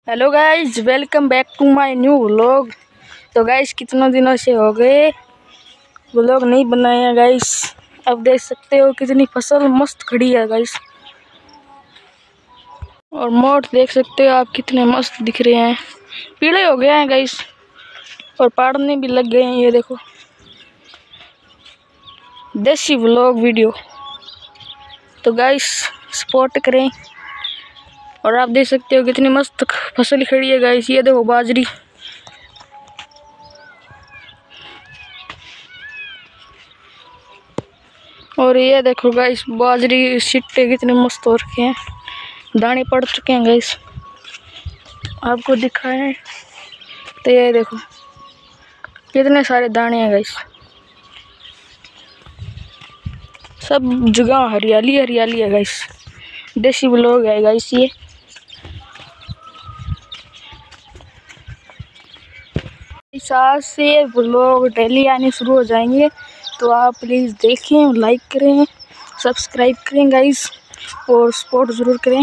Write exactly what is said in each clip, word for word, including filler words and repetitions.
Hello guys, welcome back to my new vlog. तो guys कितनों दिनों से हो गए व्लॉग नहीं बनाया गाइज। अब देख सकते हो कितनी फसल मस्त खड़ी है गाइज, और मोट देख सकते हो आप कितने मस्त दिख रहे हैं। पीले हो गए हैं गाइज और पाड़ने भी लग गए हैं। ये देखो देसी व्लॉग वीडियो। तो गाइज सपोर्ट करें। और आप देख सकते हो कितनी मस्त फसल खड़ी है गाइस। ये देखो बाजरी, और ये देखो गाइस बाजरी सिट्टे कितने मस्त हो रखे हैं, दाने पड़ चुके हैं गाइस। आपको दिखाएं तो ये देखो कितने सारे दाने हैं गाइस। सब जगह हरियाली हरियाली है गाइस। देसी व्लॉग है गाइस ये। आज से व्लॉग डेली आने शुरू हो जाएंगे, तो आप प्लीज़ देखें, लाइक करें, सब्सक्राइब करें गाइस, और सपोर्ट ज़रूर करें।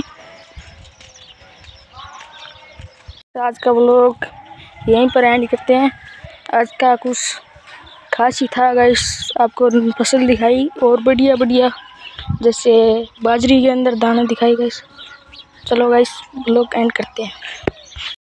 आज का व्लॉग यहीं पर एंड करते हैं। आज का कुछ खास ही था गाइस, आपको फसल दिखाई और बढ़िया बढ़िया जैसे बाजरी के अंदर दाने दिखाई गाइस। चलो गाइस व्लॉग एंड करते हैं।